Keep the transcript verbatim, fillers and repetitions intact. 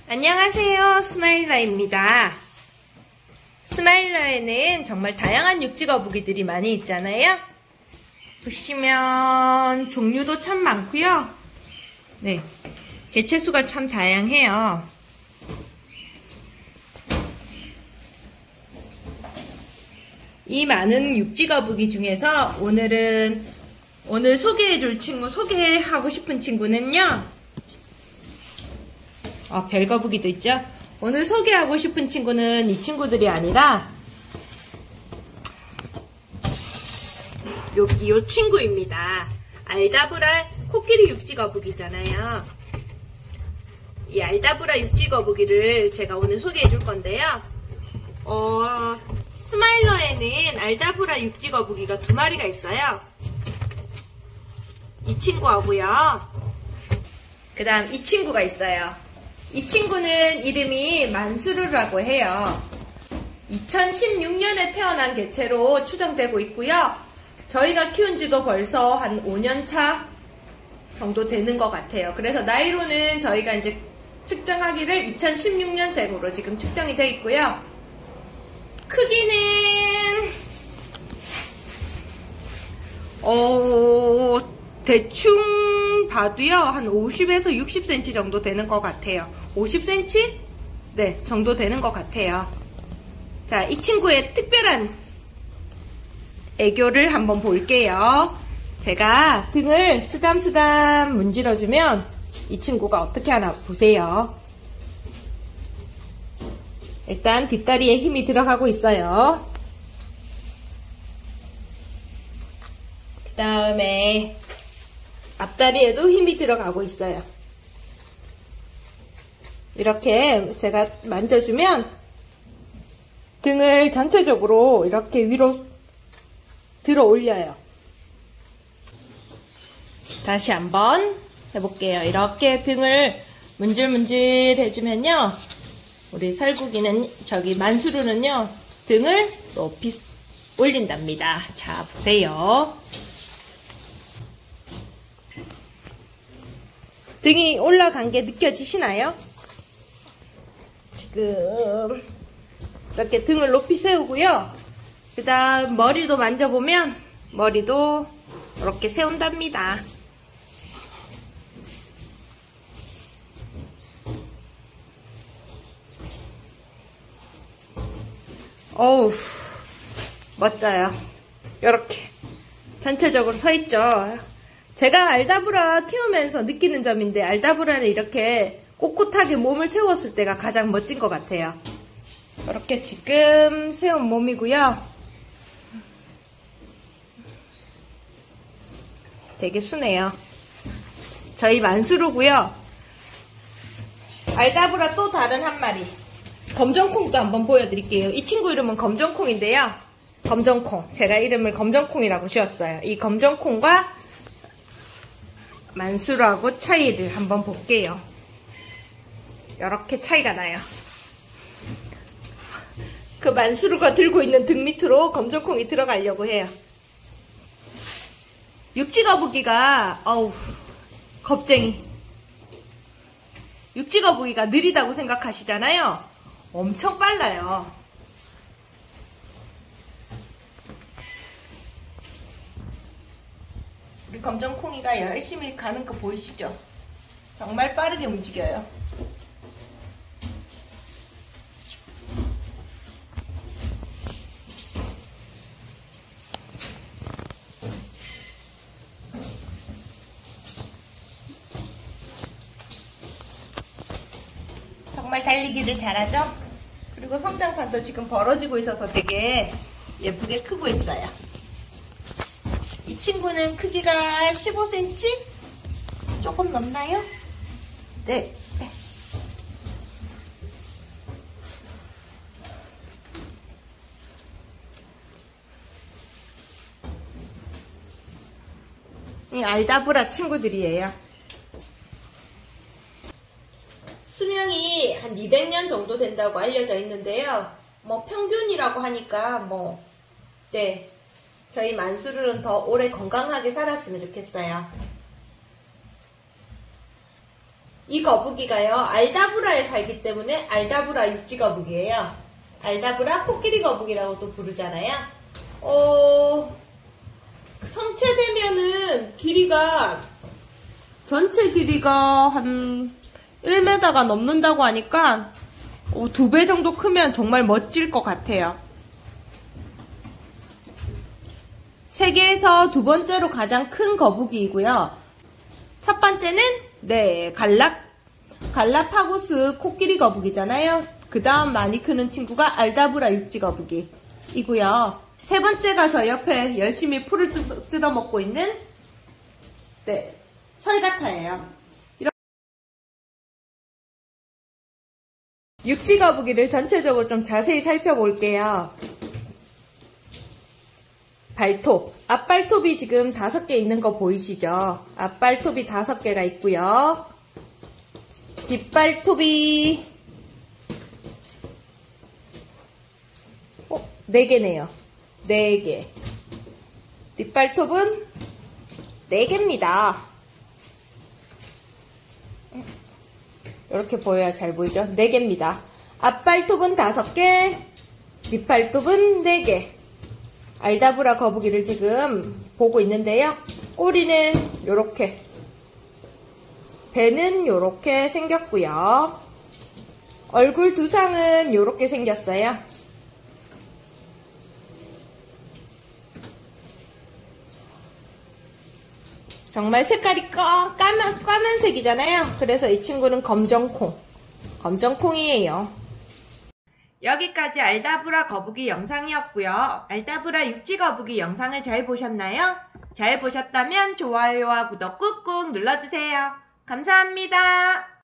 안녕하세요, 스마일러입니다. 스마일러에는 정말 다양한 육지 거북이들이 많이 있잖아요. 보시면 종류도 참 많고요. 네, 개체수가 참 다양해요. 이 많은 육지 거북이 중에서 오늘은 오늘 소개해줄 친구, 소개하고 싶은 친구는요. 어, 별거북이도 있죠? 오늘 소개하고 싶은 친구는 이 친구들이 아니라 여기 요 친구입니다. 알다브라 코끼리 육지거북이잖아요. 이 알다브라 육지거북이를 제가 오늘 소개해 줄 건데요. 어, 스마일러에는 알다브라 육지거북이가 두 마리가 있어요. 이 친구하고요. 그 다음 이 친구가 있어요. 이 친구는 이름이 만수르라고 해요. 이천십육 년에 태어난 개체로 추정되고 있고요. 저희가 키운 지도 벌써 한 오 년 차 정도 되는 것 같아요. 그래서 나이로는 저희가 이제 측정하기를 이천십육 년생으로 지금 측정이 되어 있고요. 크기는 어 대충 봐도요 한 오십에서 육십 센티미터 정도 되는 것 같아요. 오십 센티미터? 네, 정도 되는 것 같아요. 자, 이 친구의 특별한 애교를 한번 볼게요. 제가 등을 쓰담쓰담 문질러주면 이 친구가 어떻게 하나 보세요. 일단 뒷다리에 힘이 들어가고 있어요. 그 다음에 앞다리에도 힘이 들어가고 있어요. 이렇게 제가 만져주면 등을 전체적으로 이렇게 위로 들어 올려요. 다시 한번 해볼게요. 이렇게 등을 문질문질 해주면요. 우리 살구기는, 저기 만수르는요, 등을 높이 올린답니다. 자, 보세요. 등이 올라간 게 느껴지시나요? 지금 이렇게 등을 높이 세우고요. 그 다음 머리도 만져보면 머리도 이렇게 세운답니다. 어우, 멋져요. 이렇게 전체적으로 서 있죠. 제가 알다브라 키우면서 느끼는 점인데, 알다브라를 이렇게 꼿꼿하게 몸을 세웠을 때가 가장 멋진 것 같아요. 이렇게 지금 세운 몸이고요. 되게 순해요. 저희 만수르고요. 알다브라 또 다른 한 마리, 검정콩도 한번 보여드릴게요. 이 친구 이름은 검정콩인데요. 검정콩. 제가 이름을 검정콩이라고 지었어요. 이 검정콩과 만수르하고 차이를 한번 볼게요. 이렇게 차이가 나요. 그 만수르가 들고 있는 등 밑으로 검정콩이 들어가려고 해요. 육지거북이가 어우 겁쟁이. 육지거북이가 느리다고 생각하시잖아요. 엄청 빨라요. 우리 검정콩이가 열심히 가는 거 보이시죠? 정말 빠르게 움직여요. 정말 달리기를 잘하죠? 그리고 성장판도 지금 벌어지고 있어서 되게 예쁘게 크고 있어요. 이 친구는 크기가 십오 센티미터? 조금 넘나요? 네. 네. 이 알다브라 친구들이에요. 수명이 한 이백 년 정도 된다고 알려져 있는데요. 뭐 평균이라고 하니까 뭐, 네. 저희 만수르는 더 오래 건강하게 살았으면 좋겠어요. 이 거북이가요, 알다브라에 살기 때문에 알다브라 육지 거북이에요. 알다브라 코끼리 거북이라고도 부르잖아요. 어, 성체되면은 길이가, 전체 길이가 한 일 미터가 넘는다고 하니까 어, 두 배 정도 크면 정말 멋질 것 같아요. 세계에서 두 번째로 가장 큰 거북이이고요. 첫 번째는 네 갈라 갈라파고스 코끼리 거북이잖아요. 그 다음 많이 크는 친구가 알다브라 육지 거북이이고요. 세 번째 가서 옆에 열심히 풀을 뜯어, 뜯어 먹고 있는 네 설가타예요. 육지 거북이를 전체적으로 좀 자세히 살펴볼게요. 발톱. 앞발톱이 지금 다섯 개 있는 거 보이시죠? 앞발톱이 다섯 개가 있고요. 뒷발톱이 어, 네 개네요. 네 개. 뒷발톱은 네 개입니다. 이렇게 보여야 잘 보이죠? 네 개입니다. 앞발톱은 다섯 개, 뒷발톱은 네 개. 알다브라 거북이를 지금 보고 있는데요. 꼬리는 요렇게, 배는 요렇게 생겼고요. 얼굴 두상은 요렇게 생겼어요. 정말 색깔이 까만, 까만색이잖아요. 그래서 이 친구는 검정콩, 검정콩이에요. 여기까지 알다브라 거북이 영상이었고요. 알다브라 육지 거북이 영상을 잘 보셨나요? 잘 보셨다면 좋아요와 구독 꾹꾹 눌러주세요. 감사합니다.